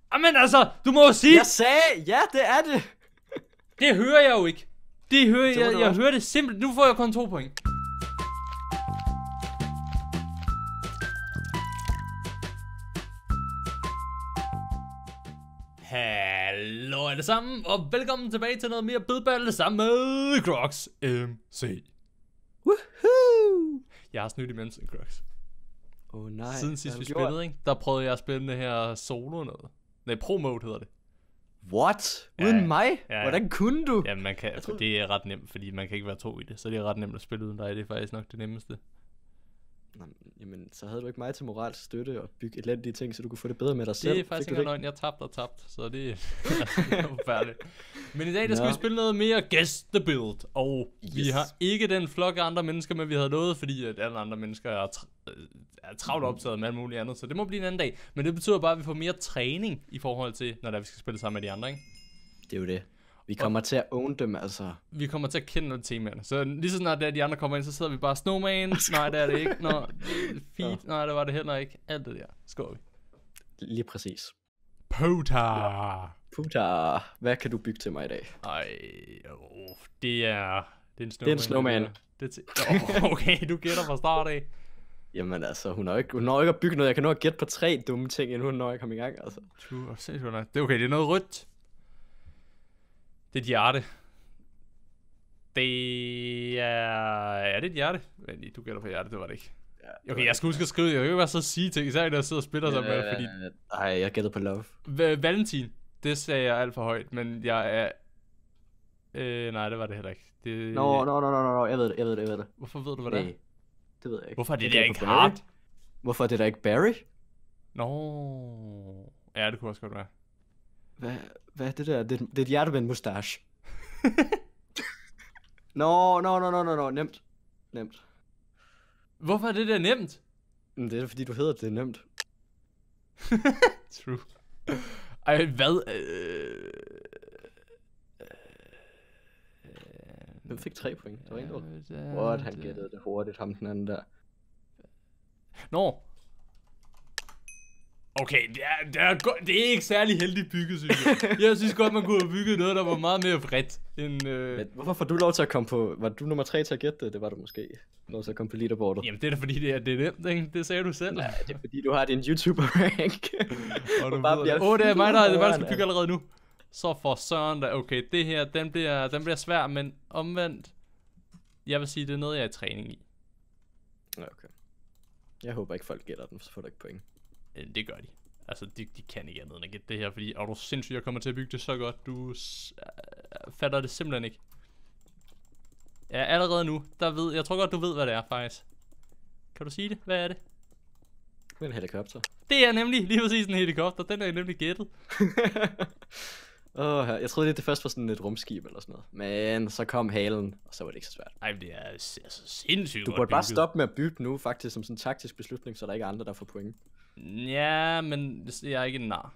Jamen altså, du må jo sige... Jeg sagde, ja, det er det. Det hører jeg jo ikke. Det hører jeg hører det simpelt. Nu får jeg kun 2 point. Hallo alle sammen, og velkommen tilbage til noget mere bidballe sammen med Crocs MC. Woohoo! Jeg har snydt imens en Crocs. Nej. Siden sidst vi spillede, ikke? Der prøvede jeg at spille det her solo noget. Nej, pro mode hedder det. What? Uden mig? Ja. Hvordan kunne du? Jamen man kan, det er ret nemt, fordi man kan ikke være 2 i det. Så det er ret nemt at spille uden dig, det er faktisk nok det nemmeste. Nå, jamen, så havde du ikke mig til moralsk støtte og bygge elendige ting, så du kunne få det bedre med dig selv. Det er faktisk ikke løgn, jeg tabte og tabte, så det er forfærdeligt. Men i dag der skal vi spille noget mere Guess the Build, og vi har ikke den flok af andre mennesker, men vi havde lovet, fordi at alle andre mennesker er travlt optaget med alt muligt andet, så det må blive en anden dag. Men det betyder bare, at vi får mere træning i forhold til, når vi skal spille sammen med de andre, ikke? Det er jo det. Vi kommer til at own dem, altså. Vi kommer til at kende nogle temaerne. Så lige så snart de andre kommer ind, så sidder vi bare Snowman. Nej, det er det ikke. Nå, feet. Nej, det var det heller ikke. Alt det der. Skål vi. Lige præcis. Puta. Hvad kan du bygge til mig i dag? Det er en Snowman. Det er en Snowman. Okay, du gætter fra start af. Jamen altså, hun når ikke at bygge noget. Jeg kan nå at gætte på 3 dumme ting, inden hun når at komme i gang, altså. Det er okay, det er noget rødt. Det er et hjerte. Det er det et hjerte? Men du gætter på hjerte, det var det ikke. Ja, okay, jeg skal huske at skrive, jeg kan ikke bare så sige ting, især når jeg sidder og spiller sammen med, fordi... Nej, jeg gættede på love. Valentin, det sagde jeg alt for højt, men jeg er... nej, det var det heller ikke. Nå, jeg ved det. Hvorfor ved du, hvad det er? Det ved jeg ikke. Hvorfor er det der ikke hard? Hvorfor er det der ikke Barry? Nå... Ja, det kunne også godt være. Hvad er det der? Det er et hjerte med en mustache. Nå, nemt. Hvorfor er det der nemt? Det er fordi du hedder det er nemt. True. Ej, hvad? Hvem fik 3 point? Det var ikke noget. What, han gættede det hurtigt, ham den anden der. Nå. Okay, det er ikke særlig heldigt bygget, synes jeg. Jeg synes godt, man kunne have bygget noget, der var meget mere vredt end... Men hvorfor får du lov til at komme på... Var du nummer 3 til at gætte det? Det var du måske. Lov til at komme på leaderboardet. Jamen, det er da fordi, det er nemt, ikke? Det sagde du selv. Nej, det er fordi, du har din YouTuber-rank. Og du bare det er mig, der skal bygge allerede nu. Så for søren da. Okay, det her, den bliver svær, men omvendt. Jeg vil sige, det er noget, jeg er i træning i. Okay. Jeg håber ikke, folk gætter den, så får du ikke point. Det gør de. Altså, de kan ikke andet end at gætte det her, fordi du sindssygt, jeg kommer til at bygge det så godt. Du fatter det simpelthen ikke. Ja, allerede nu, jeg tror godt, du ved, hvad det er, faktisk. Kan du sige det? Hvad er det? Det er en helikopter. Det er nemlig lige præcis en helikopter. Den er jeg nemlig gættet. Jeg troede det først var sådan et rumskib eller sådan noget. Men så kom halen, og så var det ikke så svært. Ej, det er altså sindssygt. Du burde bare stoppe med at bygge nu, faktisk som sådan en taktisk beslutning, så der ikke er andre, der får point. Ja, men jeg er ikke en nar.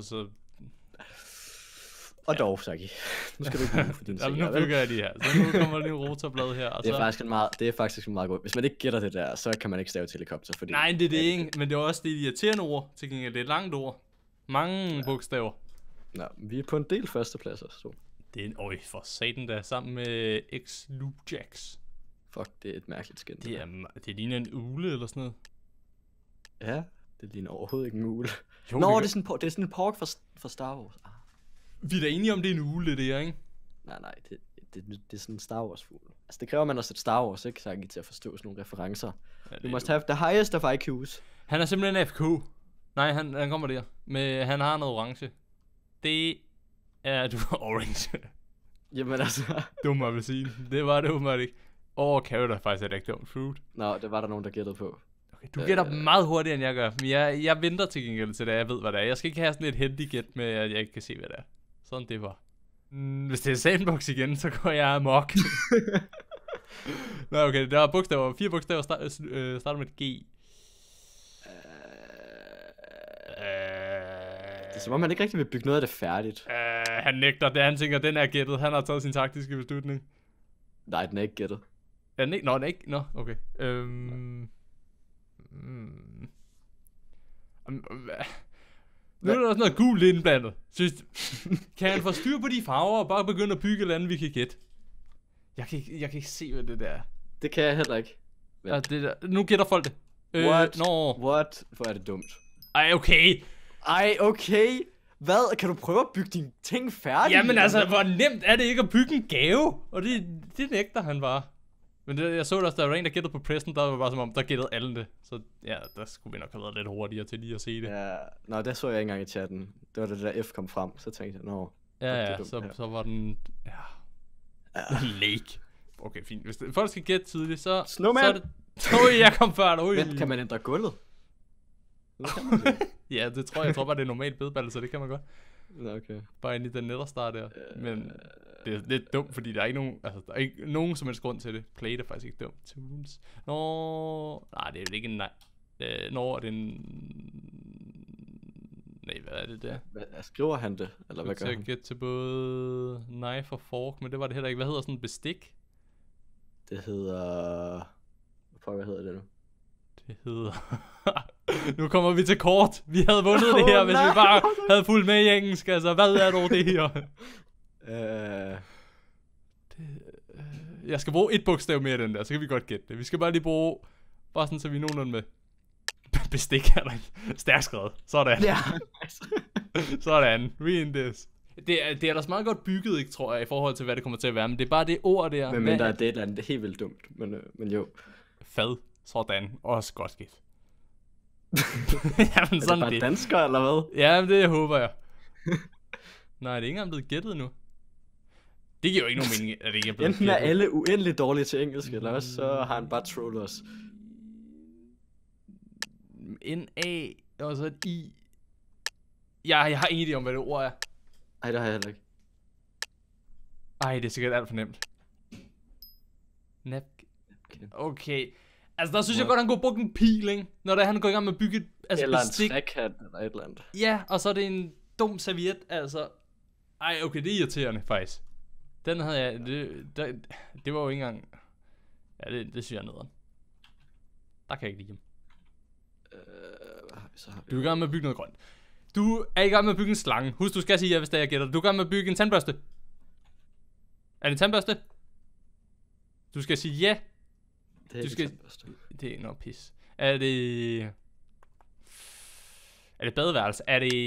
Og dog, Saki. Nu skal du ikke bygge for din ting. Nu bygger jeg de her. Så nu kommer der en rotorblad her. Og det er faktisk en meget god. Hvis man ikke gætter det der, så kan man ikke stave til helikopter. Fordi nej, det er det ikke. Men det er også det irriterende ord. Til gengæld, det er et langt ord. Mange bogstaver. Nå, vi er på en del førstepladser, så. Det er en for satan der, sammen med X-Loop-Jacks. Fuck, det er et mærkeligt skin. Det ligner en ugle eller sådan noget. Ja, det ligner overhovedet ikke en ugle. Jo, nå, det er sådan en pork fra Star Wars. Vi er da enige om, det er en ugle, det er, ikke? Nej, det er sådan en Star Wars fugl. Altså, det kræver man også et Star Wars, ikke? Så til at forstå sådan nogle referencer. Ja, you must have the highest of IQs. Han er simpelthen FK. Nej, han kommer der. Men han har noget orange. Det er du orange. Jamen altså. Dum appelsin. Det var det åbenbart ikke. Carrot er faktisk et rigtig dumt fruit. Nå, det var der nogen, der gættede på. Okay, du gætter meget hurtigere, end jeg gør. Men jeg venter til gengæld til det, jeg ved, hvad det er. Jeg skal ikke have sådan et heldigt gæt med, at jeg ikke kan se, hvad det er. Sådan det var. Hvis det er sandbox igen, så går jeg amok. Nå, okay, der er bogstaver. 4 bogstaver starter med et G. Det er som om man ikke rigtig vil bygge noget af det færdigt. Han nægter det, han tænker, den er gættet. Han har taget sin taktiske beslutning. Nej, den er ikke gættet. Er den ikke? Nå, den er ikke. Nå, okay. Nu er der også noget gult indblandet. Synes, kan han få styr på de farver og bare begynde at bygge et eller andet, vi kan gætte? Jeg kan ikke se, hvad det der er. Det kan jeg heller ikke. Ja, det der. Nu gætter folk det. What? Hvor er det dumt. Ej, okay. Hvad? Kan du prøve at bygge dine ting færdige? Jamen altså, hvor nemt er det ikke at bygge en gave? Og det nægter han bare. Men jeg så også, der var en, der gættede på pressen, der var bare som om, der gættede alle det. Så ja, der skulle vi nok have været lidt hurtigere til lige at se det. Ja, nå, det så jeg ikke engang i chatten. Det var det der F kom frem, så tænkte jeg, så var den, Lake. Okay, fint. Hvis folk skal gætte tidligt, så... Snowman! Så er det... jeg kom før dig. Men kan man ændre gulvet? Ja, det tror jeg. Jeg tror bare, det er normalt bedballe, så det kan man godt. Okay. Bare ind i den netterstart der. Men det er lidt dumt, fordi der er ikke nogen... Altså, der er ikke nogen som helst grund til det. Play er faktisk ikke dumt. Tunes. Nej, det er vel ikke en nej. Er det en... Nej, hvad er det der? Skriver han det? Eller hvad gør han? Jeg gætte til både knife og fork, men det var det heller ikke. Hvad hedder sådan en bestik? Det hedder... Hvad hedder det nu? Det hedder... Nu kommer vi til kort. Vi havde vundet det her, hvis vi bare havde fulgt med i engelsk. Altså, hvad er dog det her? Jeg skal bruge et bogstav mere den der, så kan vi godt gætte det. Vi skal bare lige bruge... Bare sådan, så vi er nogenlunde med. Bestik er der stærkt skrevet. Sådan. Ja. Sådan. We in this. Det er ellers meget godt bygget, ikke, tror jeg, i forhold til, hvad det kommer til at være. Men det er bare det ord der. Men der er det et eller andet, det er helt vildt dumt. Men jo. Fad. Sådan. Også godt skidt. Jamen, sådan er det bare dansker, eller hvad? Ja, det håber jeg. Nej, det er ikke engang blevet gættet nu. Det giver jo ikke nogen mening, at det ikke er blevet enten gættet. Er alle uendeligt dårlige til engelsk, eller også så har han bare trollet os. N-A, og så et I. Jeg har ingen idé om, hvad det ord er. Ej, det har jeg heller ikke. Ej, det er sikkert alt for nemt. Okay. Altså, der synes jeg godt, han kunne bruge en pil, ikke? Når han går i gang med at bygge et eller bestik. En trækant, eller et eller andet. Ja, og så er det en dum serviet, altså. Ej, okay, det er irriterende, faktisk. Den havde jeg... Det var jo ikke engang... Ja, det synes jeg er nederen. Der kan jeg ikke lide dem. Du er i gang med at bygge noget grønt. Du er i gang med at bygge en slange. Husk, du skal sige ja, hvis det er, jeg gætter. Du er i gang med at bygge en tandbørste. Er det en tandbørste? Du skal sige ja. Det er du skal... Det er ikke noget pis. Er det badeværelse?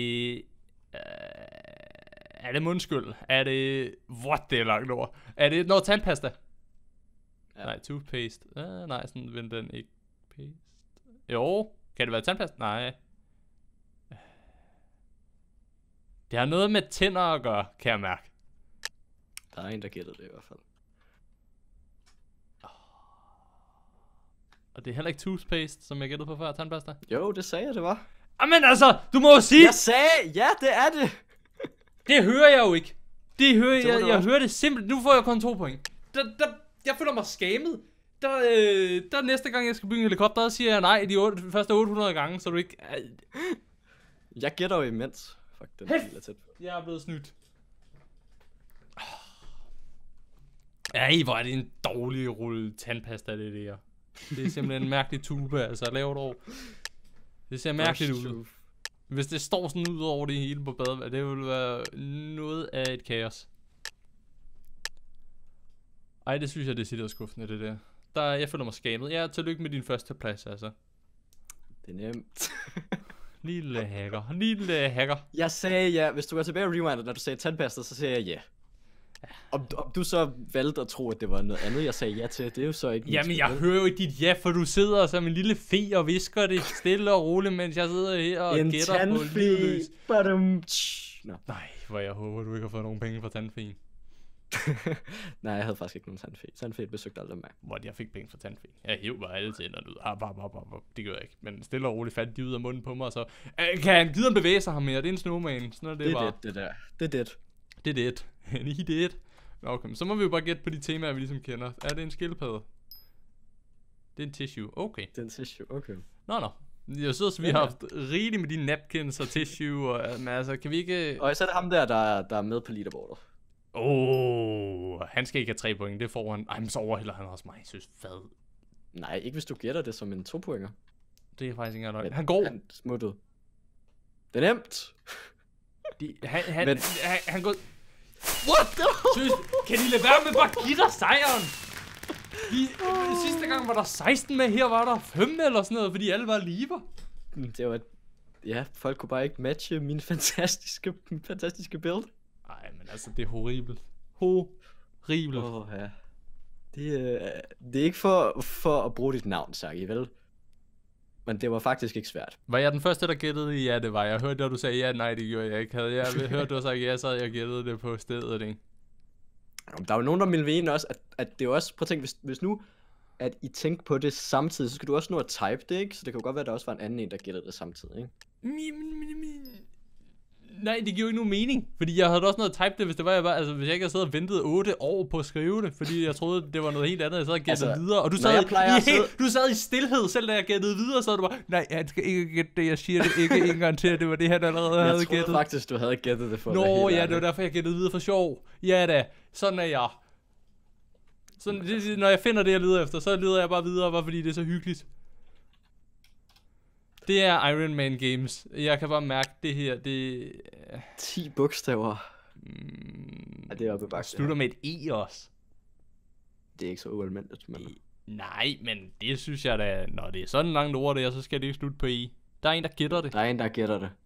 Er det mundskyld? Er det... What, det er langt ord. Er det noget tandpasta? Ja. Nej, toothpaste. Nej, sådan vil den ikke. Paste. Jo. Kan det være tandpasta? Nej. Det har noget med tænder at gøre, kan jeg mærke. Der er en, der gætter det i hvert fald. Og det er heller ikke toothpaste, som jeg gættede på før, tandpasta? Jo, det sagde jeg, det var. Jamen altså, du må jo sige... Jeg sagde, ja, det er det. Det hører jeg jo ikke. Det hører jeg hører det simpelthen. Nu får jeg kun 2 point. Jeg føler mig skammet. Der næste gang, jeg skal bygge en helikopter, der siger jeg nej de første 800 gange, så du ikke... Jeg gætter jo imens. Fuck, den er tæt på. Jeg er blevet snydt. Ej, hvor er det en dårlig rulle tandpasta, det der. Det er simpelthen en mærkelig tube, altså lavet over. Det ser mærkeligt ud. Hvis det står sådan ud over det hele på badet, det vil være noget af et kaos. Ej, det synes jeg, det er sikkert skuffende, det der. Jeg føler mig skamet. Ja, tillykke med din første plads, altså. Det er nemt. Lille hacker. Jeg sagde ja. Hvis du går tilbage og rewinder, når du sagde tandpasta, så sagde jeg ja. Om du så valgte at tro, at det var noget andet, jeg sagde ja til, det er jo så ikke... Jamen, jeg hører jo ikke dit ja, for du sidder som en lille fe og visker det stille og roligt, mens jeg sidder her og gætter på livløs. Nej, hvor jeg håber, du ikke har fået nogen penge fra tandfeen. Nej, jeg havde faktisk ikke nogen tandfe. Tandfe besøgte aldrig mig. Hvor jeg fik penge fra tandfe. Jeg hæv bare alle tænderne ud. Det gør jeg ikke. Men stille og roligt fandt de ud af munden på mig, så... Kan han gide bevæge sig ham mere? Det er en snowman. Sådan er det bare. Det er det. He did. Okay, så må vi jo bare gætte på de temaer, vi ligesom kender. Er det en skildpadde? Det er en tissue. Okay. Det er en tissue, okay. Nå. Jeg synes, vi har haft rigeligt med de napkins og tissue, og, men altså, kan vi ikke... Og så er det ham der er med på leaderboardet. Han skal ikke have 3 point, det får han. Ej, men så overhælder han også mig, synes hvad? Nej, ikke hvis du gætter det som en 2-pointer. Det er faktisk ikke engang. Han går. Han smuttede. Det er nemt. Han går... What? Seriøst, kan I lade være med bare at give dig sejren? Sidste gang var der 16 med, her var der 5 eller sådan noget, fordi alle var liver. Det var... Ja, folk kunne bare ikke matche min fantastiske build. Nej, men altså, det er horribelt. Horribelt. Ja. Det er ikke for at bruge dit navn, Saki, vel? Men det var faktisk ikke svært. Var jeg den første, der gættede? Ja, det var jeg. Hørte da du sagde ja, nej, det gjorde jeg ikke. Havde jeg hørt, du sagde ja, så havde jeg gættet det på stedet, ikke? Der er jo nogen, der vil mene også, at det er også... Prøv at tænke, hvis nu at I tænker på det samtidig, så skal du også nå at type det, ikke? Så det kan jo godt være, at der også var en anden en, der gættede det samtidig, ikke? Nej, det giver jo ikke nogen mening. Fordi jeg havde også noget at type det, hvis det var jeg bare... Altså, hvis jeg ikke havde siddet og ventet 8 år på at skrive det, fordi jeg troede, det var noget helt andet, jeg sad og gættede videre. Og du sad i stilhed, selv da jeg gættede videre, så var du bare... Nej, han skal ikke gætte det, jeg siger det ikke en gang til, at det var det, han allerede havde gættet. Jeg troede faktisk, du havde gættet det for Nå, ja, det var derfor, jeg gættede videre for sjov. Ja da, sådan er jeg. Sådan, når jeg finder det, jeg leder efter, så leder jeg bare videre, bare fordi det er så hyggeligt. Det er Iron Man Games. Jeg kan bare mærke det her, det... 10 bogstaver. Ja, det er oppe i bakken. Slutter med et E også. Det er ikke så ualmindeligt, men... Nej, men det synes jeg da, når det er sådan langt ord det, så skal det ikke slutte på E. Der er en, der gætter det. Der er en, der gætter det.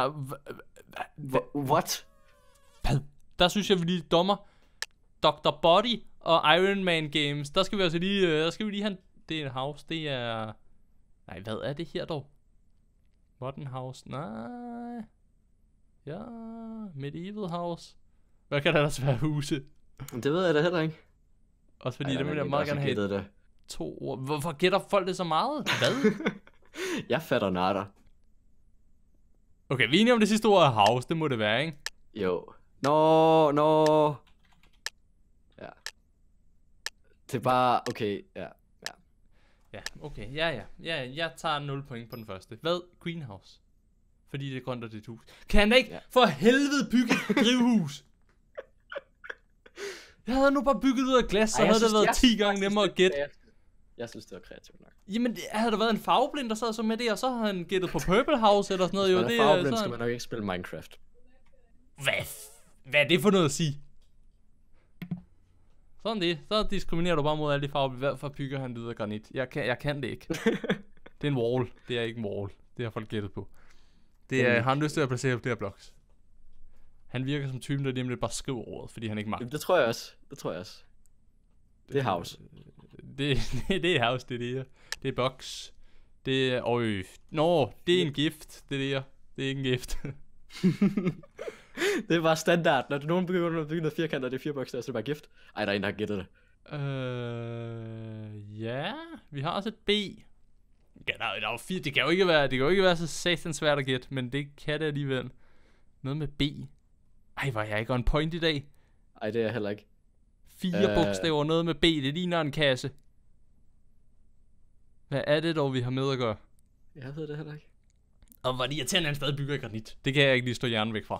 What? Der synes jeg, vi lige dommer. Dr. Body og Iron Man Games. Der skal vi altså lige, have... Det er en house, det er... Nej, hvad er det her dog? Modern House? Nej. Ja, Medieval House. Hvad kan der ellers være huse? Det ved jeg da heller ikke. Også fordi det vil jeg meget gerne have det. 2 ord. Hvorfor gætter folk det så meget? Hvad? Jeg fatter natter. Okay, vi er enige om det sidste ord er house. Det må det være, ikke? Jo. Nå. Ja. Det er bare... Okay, ja. Ja, okay, ja, jeg tager 0 point på den første. Hvad? Greenhouse. Fordi det er grønt og det er et hus. Kan han da ikke for helvede bygge et drivhus? Jeg havde nu bare bygget ud af glas, så havde det været 10 gange nemmere at gætte. Jeg synes, det var kreativt nok. Jamen, havde der været en farveblind, der sad så med det, og så havde han gættet på Purple House eller sådan noget. Hvis man er farveblind, skal man nok ikke spille Minecraft. Hvad er det for noget at sige? Sådan det. Så diskriminerer du bare mod alle de farver. Hvorfor bygger han det ud af granit? Jeg kan det ikke. Det er en wall. Det er ikke en wall. Det har folk gættet på. Det er, han lyst til at placere flere blocks. Han virker som typen, der lige lidt bare skriver ordet, fordi han ikke magter. Det tror jeg også. Det er house. Det er house, det er det. Det er box. Det er... Nå, det er en gift, det der. Det er ikke en gift. Det er bare standard. Når nogen begynder at bygge noget firkanter, det er 4 bogstaver, så det er bare gift. Ej, der er en, der har gættet det. Ja, vi har også et B. Ja, der er 4. Det kan jo ikke være så satans svært at gætte, men det kan det alligevel. Noget med B. Ej, var jeg ikke on point i dag? Ej, det er jeg heller ikke. 4 bogstaver, noget med B. Det ligner en kasse. Hvad er det dog, vi har med at gøre? Jeg ved det heller ikke. Og var det irriterende, at han stadig bygger i granit? Det kan jeg ikke lige stå hjernen væk fra.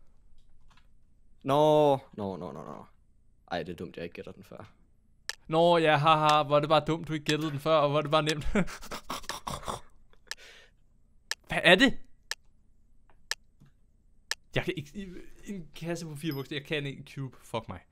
Nå. Ej, det er dumt, jeg ikke gætter den før. Nå, ja, haha, var det bare dumt, du ikke gættede den før, og var det bare nemt. Hvad er det? Jeg kan ikke... En kasse på 4 bogstaver, jeg kan ikke cube. Fuck mig.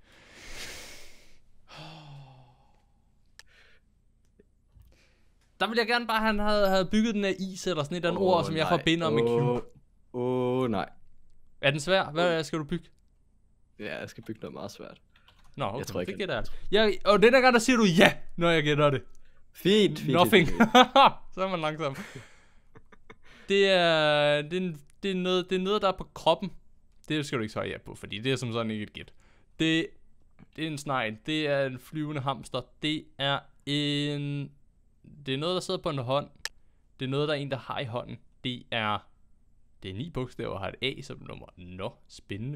Der ville jeg gerne bare, at han havde bygget den af is, eller sådan et eller andet ord, som jeg forbinder med cube. Nej. Er den svær? Hvad skal du bygge? Ja, jeg skal bygge noget meget svært. Nå, okay, jeg tror ikke, det gætter jeg. Og den der gang, der siger du ja, når jeg gætter det. Fint. Nothing. Så er man langsom. Det er noget, der er på kroppen. Det skal du ikke svare ja på, fordi det er som sådan ikke et gæt. Det er en snegl. Det er en flyvende hamster. Det er noget, der sidder på en hånd. Det er noget, der er en, der har i hånden. Det er 9 bogstaver og har et A som nummer. Nå, spændende.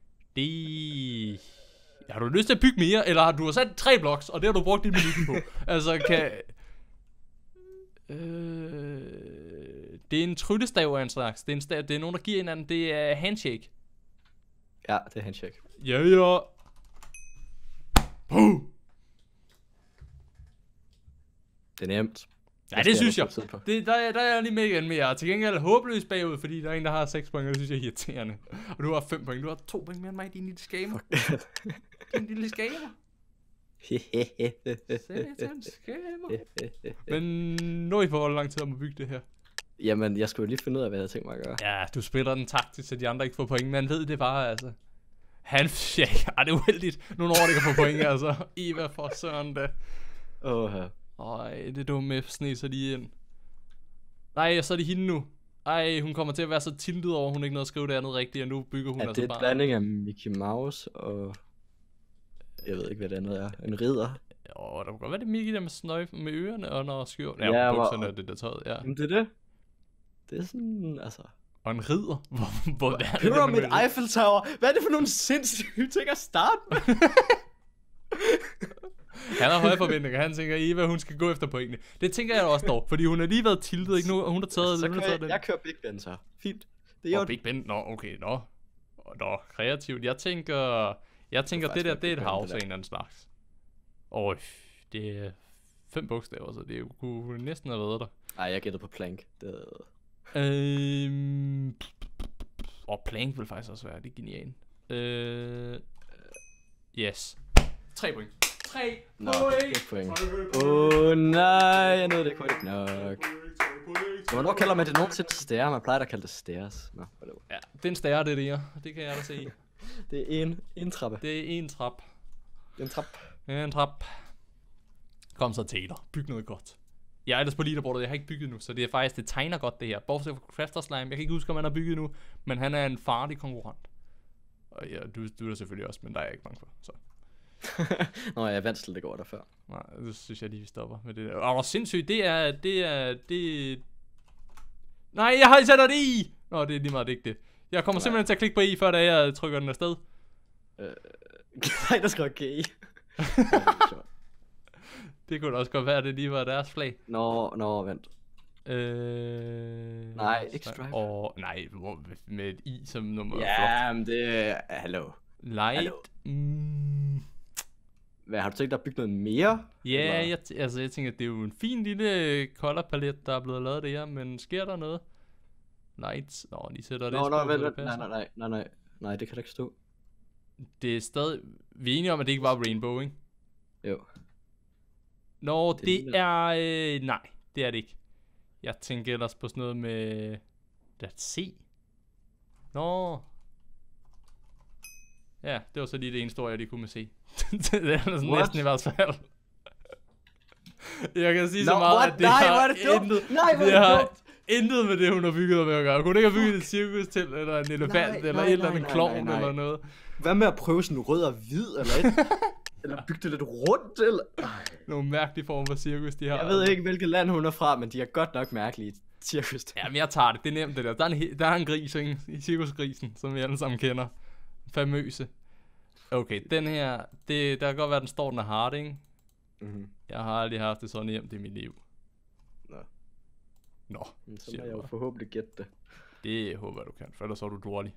Har du lyst til at bygge mere, eller har du sat 3 blocks, og det har du brugt dit minut på? Altså, det er en tryllestav af en slags. Det er nogen, der giver hinanden. Det er handshake. Ja, det er handshake. Ja. Puh. Det er nemt. Ja, det synes jeg. Der er jeg lige med igen, men jeg er til gengæld håbløs bagud, fordi der er en, der har 6 point, og det synes jeg er irriterende. Og du har 5 point. Du har 2 point mere end mig, din lille skamer. Din lille skamer. Satans skamer. Men nu I får hvor lang tid om at bygge det her. Jamen, jeg skulle lige finde ud af, hvad jeg tænkte mig at gøre. Ja, du spiller den taktisk, så de andre ikke får point. Man ved det bare, altså. Ja, det er uheldigt. Nogle år, det kan få point, altså. Eva for søren da. Det er dumme F sneser lige ind. Nej, så er det hende nu. Ej, hun kommer til at være så tiltet over, hun ikke noget at skrive det andet rigtigt, og nu bygger hun altså bare. Det er en blanding af Mickey Mouse og... Jeg ved ikke, hvad det andet er. En ridder. Jo, der kunne godt være det Mickey der med snøj med ørerne og når skjort. Ja, bukserne og det der tøjet, ja. Jamen, det er det. Det er sådan, altså... Og en ridder? Hvor er det? Pyramid Eiffel Tower. Hvad er det for nogle sindssyge ting at starte med? Han har høje forventninger. Han tænker, Eva, hun skal gå efter pointene. Det tænker jeg også dog, fordi hun har lige været tiltet, ikke nu, og hun har taget... Så jeg kører Big Ben så. Fint. Det er jo Big Ben? Nå, okay, nå. Nå, kreativt. Jeg tænker det der, det er et house af en eller anden slags. Det er 5 bogstaver, så det kunne næsten have været der. Ej, jeg gætter på plank. Plank vil faktisk også være, det er genialt. Yes. 3 point. 3 point. Nej, jeg nåede det ikke nok. Hvornår kalder man det nogensinde stære? Man plejer at kalde det stæres. Ja, den stære, det er det her. Det kan jeg da se. Det er en trappe. Det er en trap. En trap. Kom så, Taylor. Byg noget godt. Jeg er ellers på leaderboardet, jeg har ikke bygget nu, så det er faktisk, det tegner godt det her. Bortset fra Crafter Slime, jeg kan ikke huske, om han har bygget nu, men han er en farlig konkurrent. Og ja, du er der selvfølgelig også, men der er jeg ikke bange for, så. Nå, jeg er vant til, det går der før. Nej, det synes jeg lige, vi stopper med det der. Og sindssygt, det er... Nej, jeg har sat det i! Nå, det er lige meget, det er ikke det. Jeg kommer simpelthen til at klikke på i, før da jeg trykker den afsted. Nej, der skal ikke i. Det kunne da også godt være, at det lige var deres flag. Nå, vent. Nej, ikke stripe. Nej, med et i som nummer. Ja, men det er... Hallo. Light. Hvad, har du tænkt dig at bygge noget mere? Ja, jeg tænker, det er jo en fin lille color palette, der er blevet lavet det her, men sker der noget? Lights. Nå, de sætter det. Nej, det kan da ikke stå. Det er stadig... Vi er enige om, at det ikke var rainbow, ikke? Jo. Nå, det er... nej, det er det ikke. Jeg tænker ellers på sådan noget med... Lad os se. Nå. Ja, det var så lige det eneste ord, jeg lige kunne se. Det er sådan næsten i hvert fald. Jeg kan sige så meget, at det har intet med det, hun har bygget med at gøre. Hun ikke have bygget et cirkus til, eller en elefant, eller et eller andet klovn, eller noget. Hvad med at prøve sådan rød og hvid, eller bygge det lidt rundt, eller? Nogle mærkelige former for cirkus, de har. Jeg ved ikke, hvilket land hun er fra, men de er godt nok mærkelige cirkus. Ja, men jeg tager det. Det er nemt det der. Der er en gris, ikke? I cirkusgrisen, som vi alle sammen kender. Famøse. Okay, den her, der kan godt være, den står, den er hard, ikke? Jeg har aldrig haft det sådan nemt i mit liv. Nå. Så må jeg jo forhåbentlig gætte det. Det håber jeg, du kan, for ellers er du dårlig.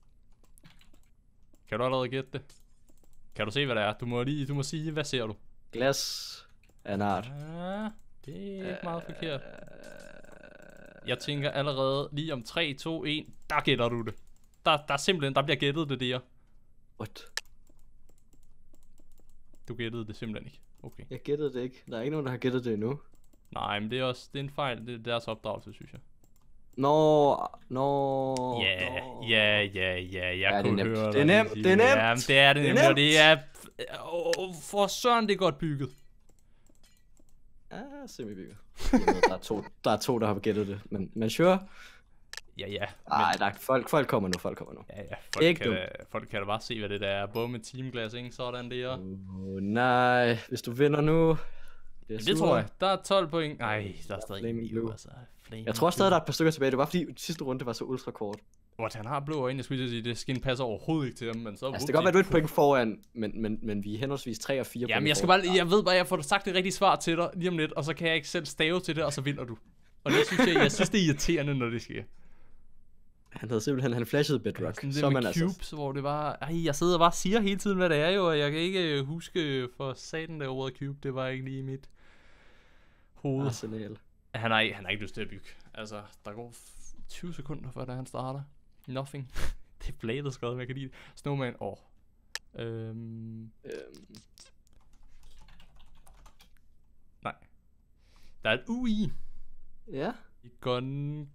Kan du allerede gætte det? Kan du se, hvad det er? Du må sige, hvad ser du? Glas af en art. Ja, det er ikke meget forkert. Jeg tænker allerede lige om 3, 2, 1, der gætter du det. Der er simpelthen, der bliver gættet det der. What? Du gættede det simpelthen ikke. Okay. Jeg gættede det ikke. Der er ikke nogen, der har gættet det endnu. Nej, men det er en fejl. Det er deres opdragelse, synes jeg. Jeg kunne høre det. Det er nemt. Ja, det er det nemt. Det er for søren, det er godt bygget. Ja, semi-bygget. Der er to, der har gættet det. Men sure. Ja. Ej, folk kommer nu. Ja, folk kan da bare se, hvad det der er. Både med teamglas, ikke? Sådan det er. Nej, hvis du vinder nu... Det tror jeg. Der er 12 point. Nej, der er stadig en liv, altså. Jeg tror stadig, der er et par stykker tilbage. Det var fordi sidste runde var så ultra kort. Han har blå øjne, jeg skulle sige, det skin passer overhovedet ikke til ham, men så... Altså, det kan godt være, du er et point foran, men vi er henholdsvis 3 og 4 point. Jamen, jeg ved bare, jeg får sagt det rigtige svar til dig lige om lidt, og så kan jeg ikke selv stave til det, og så vinder du. Og det synes jeg synes, det er irriterende, når det sker. Han flashede Bedrock. Ja, så man cubes, altså... hvor det var... jeg sidder og bare siger hele tiden, hvad det er jo, og jeg kan ikke huske for satan der ordet cube, det var ikke lige i mit hoved. Arsenal. Han har ikke lyst til at bygge. Altså, der går 20 sekunder, før da han starter. Nothing. Det er bladet skrevet, jeg kan lide det. Snowman, Nej. Der er et UI. Ja. Gun.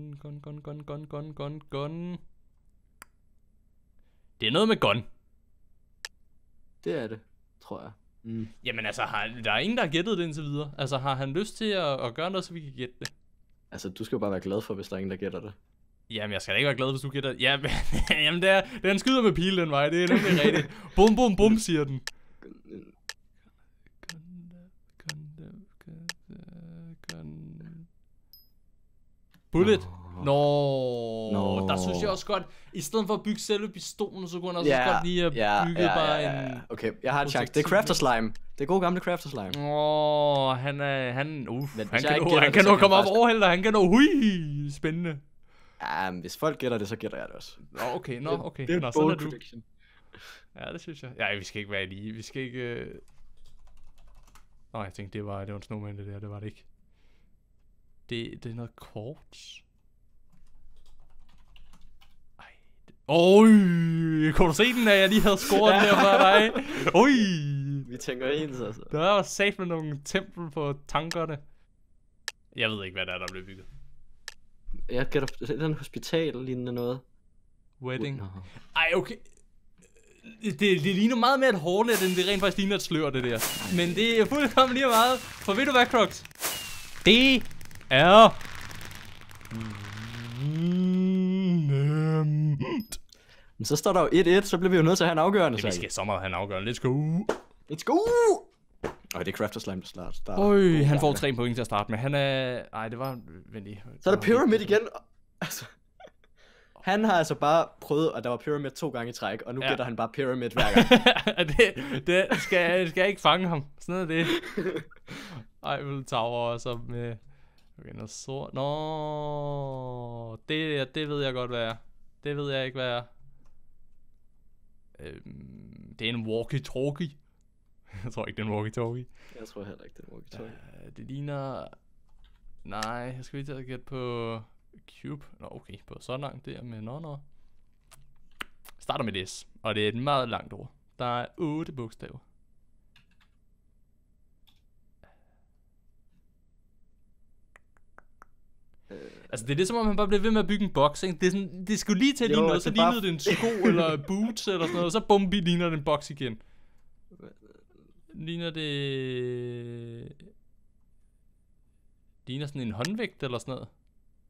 Det er noget med gun. Det er det, tror jeg. Jamen altså, der er ingen, der har gættet det indtil videre. Altså, har han lyst til at gøre noget, så vi kan gætte det? Altså, du skal jo bare være glad for, hvis der er ingen, der gætter det. Jamen, jeg skal da ikke være glad, hvis du gætter det. Jamen, det er en skyder med pil den vej. Det er nemlig rigtigt. Bum, bum, bum, siger den. Bullet. Nå, der synes jeg også godt, i stedet for at bygge selve pistolen, så kunne han også godt lige at bygge bare en... Okay, jeg har en chance. Det er Crafter Slime. Det er gode gamle Crafter Slime. Han kan nå komme op og overhælde dig. Han kan nå, spændende. Ja, men hvis folk gætter det, så gætter jeg det også. Okay. Det er bold prediction. Ja, det synes jeg. Ja, vi skal ikke være lige. Vi skal ikke... jeg tænkte, det var en snowman, det der. Det var det ikke. Det er noget quartz. Kunne du se den, at jeg lige havde scoret den der for dig? Vi tænker ens, altså. Der var sat med nogle tempel på tankerne. Jeg ved ikke, hvad der blev bygget. Jeg gætter den hospital lignende noget. Wedding. Okay. Det ligner meget mere et hårnet, end det rent faktisk ligner et slør, det der. Men det er fuldkommen lige meget. For ved du hvad, Crocs? Det er... Men så står der jo 1-1, så bliver vi jo nødt til at have en afgørende. Vi skal så meget have en afgørende. Let's go! Det er Crafter Slime, der starter. Han får 3 point til at starte med. Han er... Ej, det var... venlig. Så er der Pyramid igen. Altså... Han har altså bare prøvet, at der var Pyramid 2 gange i træk, og nu gætter han bare Pyramid hver gang. det skal jeg ikke fange ham. Sådan er det. Eiffel Tower og så med... Okay, noget sort. Nå, det ved jeg godt, hvad er. Det ved jeg ikke, hvad er. Det er en walkie-talkie. Jeg tror ikke, det er en walkie-talkie. Jeg tror heller ikke, det er en walkie-talkie. Det ligner... Nej, jeg skal lige til at gætte på... Cube. Nå, okay, på så langt der med nå. Starter med det S, og det er et meget langt ord. Der er 8 bogstaver. Altså det er det, som om han bare bliver ved med at bygge en boks, ikke? Det er sådan, det skulle lige til at ligne noget, så lignede det en sko eller boots eller sådan noget, og så bum, ligner det en boks igen. Ligner det... Ligner sådan en håndvægt eller sådan noget.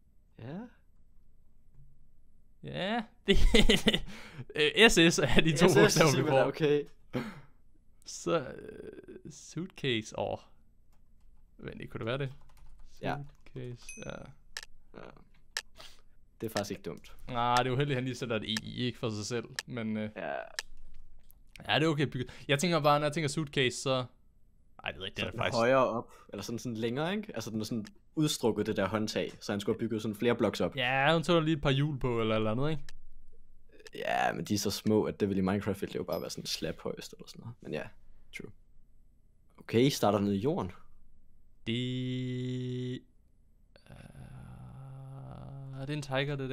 Ja, det SS er de to bogstaver, vi får. Okay. Så suitcase Vent, kunne det være det? Suitcase, ja. Det er faktisk ikke dumt. Nej, det er jo heldigt, at han lige sætter et i, ikke for sig selv, men... Ja, det er okay bygget. Jeg tænker bare, når jeg tænker suitcase, så... Ej, det er ikke, det er faktisk... højere op, eller sådan længere, ikke? Altså den er sådan udstrukket, det der håndtag, så han skulle have bygget sådan flere bloks op. Ja, hun tog lige et par hjul på, eller andet, ikke? Ja, men de er så små, at det vil i Minecraft ville jo bare være sådan slap højst, eller sådan noget. Men ja, true. Okay, starter nede i jorden. Det er en tiger, det der.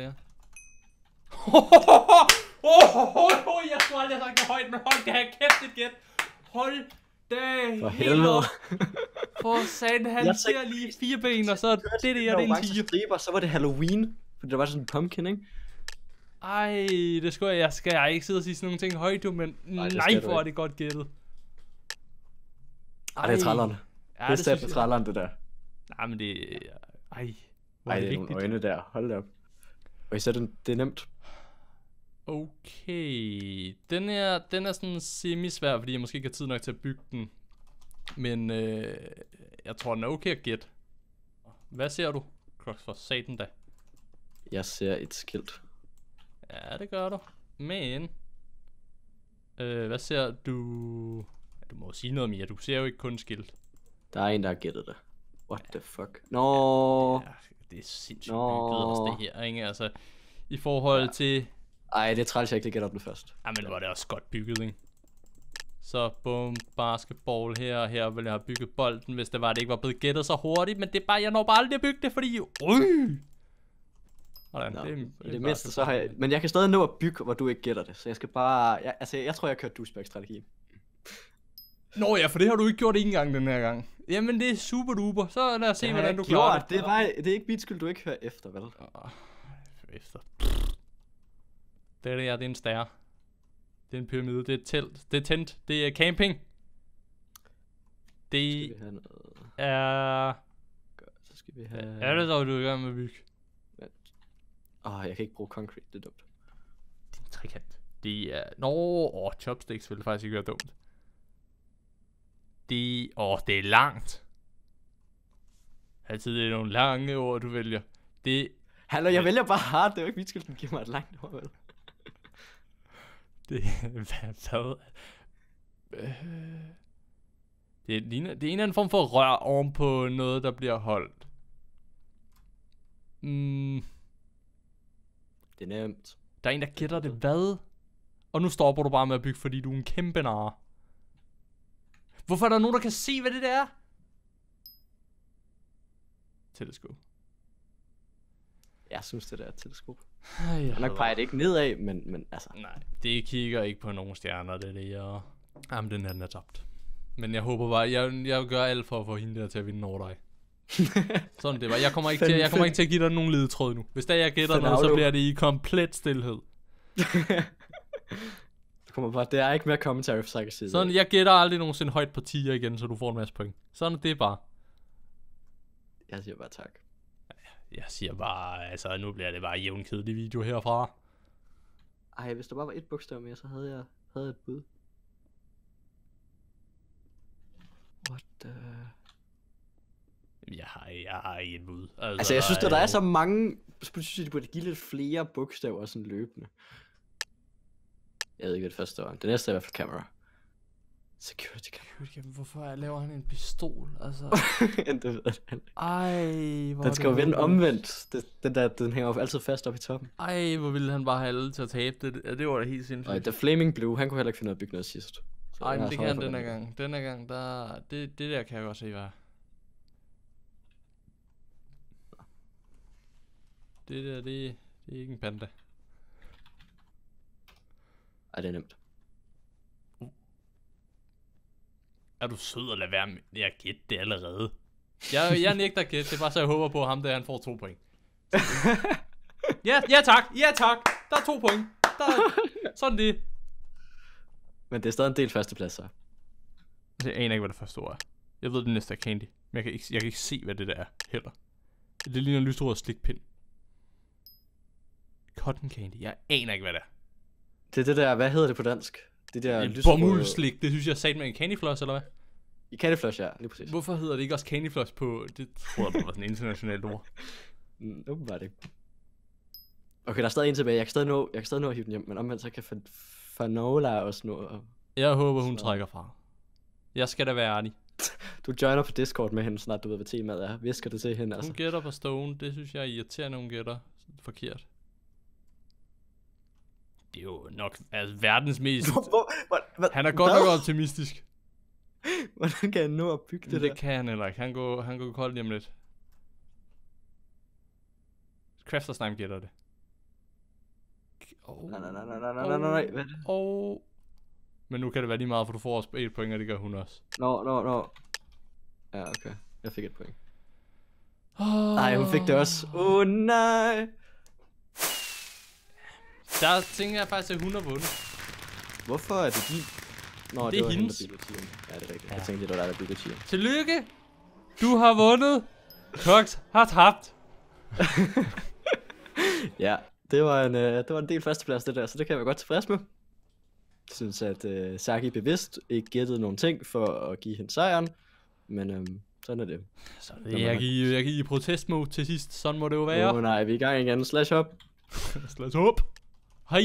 Jeg skulle aldrig have sagt det højt, men hold da kæft et gæt. Hold da. For helvede. For satan, han ser lige 4 ben, og så det der, det er en tiger. Så var det Halloween, fordi der var sådan en pumpkin, ikke? Ej, det skulle jeg skal ikke sidde og sige sådan nogle ting højt, men nej, hvor er det godt gættet. Ej, det er trællerne. Ja, det er trællerne, det der. Nej, men det... Ej, det er nogle øjne der. Hold da op. Og især det er nemt. Okay. Den er sådan semi-svær, fordi jeg måske ikke har tid nok til at bygge den. Men jeg tror, den er okay at gætte. Hvad ser du? Crocs for satan da. Jeg ser et skilt. Ja, det gør du. Men... hvad ser du... Ja, du må sige noget mere. Du ser jo ikke kun skilt. Der er en, der har gættet det. What the fuck? Nå. Ja, det er sindssygt bygget også det her, ikke? Altså, i forhold til... Ej, det er træls, jeg ikke gætter den først. Ej, men var det også godt bygget, ikke? Så bum, basketball her, og her vil jeg have bygget bolden, hvis det var, det ikke var blevet gættet så hurtigt. Men det er bare, jeg når bare aldrig at bygge det, fordi... Hvordan? Nå, Det i det mindste så har jeg... Men jeg kan stadig nå at bygge, hvor du ikke gætter det. Så jeg skal bare... Jeg tror, jeg har kørt douchebag-strategi. Nå ja, for det har du ikke gjort en gang den her gang. Jamen, det er super duper. Så lad os se, hvordan du klarer det. Det er ikke mit skyld, du ikke hører efter, vel? Efter. Det er det her, det er en stær. Det er en pyramide, det er et telt, det er tent, det er camping. Det skal vi have noget... er... Godt, så skal vi have... Er det så, du er i gang med at bygge? Jeg kan ikke bruge concrete, det er dumt. Din trekant. Det er... chopsticks ville faktisk ikke være dumt. Det er langt. Altid det er nogle lange ord, du vælger. Det... Hallo, jeg vælger bare hard, det er jo ikke mit skyld, den giver mig et langt ord, vel? Det hvad? Det er en eller anden form for rør oven på noget, der bliver holdt. Det er nemt. Der er en, der gætter det. Hvad? Og nu stopper du bare med at bygge, fordi du er en kæmpe narre. Hvorfor er der nogen, der kan se, hvad det er? Teleskop. Jeg synes, det der er et teleskop. Jeg nok peger det ikke nedad, men altså... Nej, det kigger ikke på nogen stjerner, det er det, jeg... Jamen, den er tabt. Men jeg håber bare, jeg gør alt for at få hende der til at vinde over dig. Sådan det var. Jeg kommer ikke til at give dig nogen ledetråd nu. Hvis der jeg gætter noget, så bliver det i komplet stilhed. Det er ikke mere commentary for sig at sige. Sådan, jeg gætter aldrig nogensinde højt på 10 igen, så du får en masse point. Sådan det er bare. Jeg siger bare tak. Jeg siger bare, altså nu bliver det bare jævnkedelig video herfra. Ej, hvis der bare var et bogstav mere, så havde jeg et bud. What the... Jeg har ikke et bud. Altså jeg synes, der er så mange... Så synes jeg, de burde give lidt flere bogstaver sådan løbende. Jeg ved ikke, hvad det første var. Det næste er i hvert fald camera. Security camera. Hvorfor laver han en pistol? Altså... det ved jeg. Ej, hvor den skal jo vende omvendt. Den hænger jo altid fast op i toppen. Ej, hvor ville han bare have alle til at tabe det. Det var da helt sindssygt. Og The Flaming Blue, han kunne heller ikke finde ud af at bygge noget sidst. Ej, men det kan han denne gang. Denne gang, der... Det der kan jeg godt se, hvad. Det der, det er ikke en panda. Ej, det er nemt. Er du sød at lade være med? Jeg gætter det allerede. Jeg nægter at gætte, det er bare så jeg håber på ham, der han får 2 point. Ja tak, der er 2 point. Sådan det. Men det er stadig en del førstepladser. Jeg aner ikke, hvad det første ord er. Jeg ved, det næste er candy. Men jeg kan ikke se, hvad det der er heller. Det ligner en lyserød slikpind. Cotton candy. Jeg aner ikke, hvad det er. Det er det der, hvad hedder det på dansk? Det der bomuldslik, det synes jeg sagde med en candy floss, eller hvad? I candy floss, ja, lige præcis. Hvorfor hedder det ikke også candy floss på... Det tror jeg, det var sådan et internationalt ord. Åbenbart ikke. Okay, der er stadig en tilbage. Jeg kan stadig nå at hive den hjem, men omvendt så kan Fanola også nå at... Jeg håber, hun trækker fra. Jeg skal da være ærlig. Du joiner på Discord med hende snart, du ved, hvad temaet er. Visker det til hende, altså. Hun gætter på Stone, det synes jeg er irriterende, hun gætter forkert. Det er jo nok verdens mest... Han er godt nok optimistisk. Hvordan kan han nå at bygge det der? Det kan han heller ikke. Han går koldt hjem lidt. Crafterslime gætter det. Nej. Hvad er det? Men nu kan det være lige meget, for du får også 1 point, og det gør hun også. Nå. Ja, okay. Jeg fik 1 point. Nej, hun fik det også. Nej. Der tænker jeg faktisk, at hun har vundet. Hvorfor er det de... Nå, det er hendes. Ja, det er rigtigt. Ja. Jeg tænkte, det var der bygger tieren. Tillykke! Du har vundet! Cox har tabt! Ja, det var en del førsteplads det der, så det kan jeg være godt tilfreds med. Jeg synes, at Saki bevidst ikke gættede nogle ting for at give hende sejren, men sådan er det. Jeg gik i protestmode til sidst, sådan må det jo være. Nej, vi er i gang igen. Slash up. Slash up. Hej.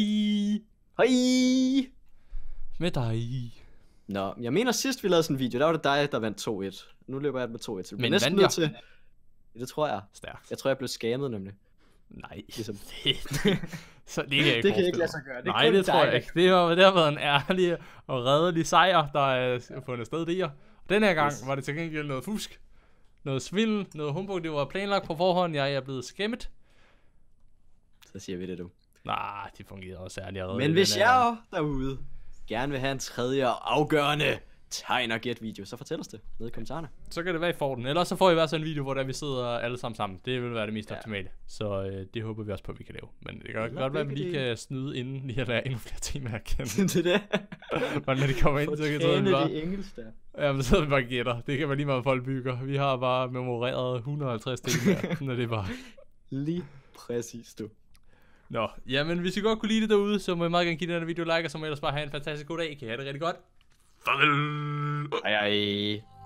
Med dig. Nå, jeg mener sidst vi lavede sådan en video, der var det dig, der vandt 2-1. Nu løber jeg med 2-1, så det bliver næsten nødt til... Ja, det tror jeg. Stærkt. Jeg tror, jeg blev scammet nemlig. Nej, Ligesom. så det kan jeg ikke Det kan ikke forestille lade sig gøre. Det er Nej, kun det tror jeg dig, ikke. Det har været en ærlig og redelig sejr, der er fundet sted der. Den her gang var det til gengæld noget fusk, noget svindel, noget humbug. Det var planlagt på forhånd. Jeg er blevet skæmmet. Så siger vi det, du. Nej, de fungerede også ærligt og Men hvis jeg derude gerne vil have en tredje og afgørende tegn og gæt video, så fortæl os det nede i kommentarerne. så kan det være, I får den. Ellers så får I i hvert fald en video, hvor der vi sidder alle sammen. Det vil være det mest optimale. Så det håber vi også på, at vi kan lave. Men det kan godt være, at vi lige kan snyde inden lige at lære endnu flere temaer at kende. Det er det. Men når de kommer ind, så kan vi bare... de engelske der. Ja, men så sidder vi bare og gætter. Det kan være lige meget, folk bygger. Vi har bare memoreret 150 temaer. Når det er bare... Lige præcis, du. Nå, jamen hvis I godt kunne lide det derude, så må I meget gerne give den her video like, og så må I ellers bare have en fantastisk god dag. Kan I have det rigtig godt? Farvel! Hej hej.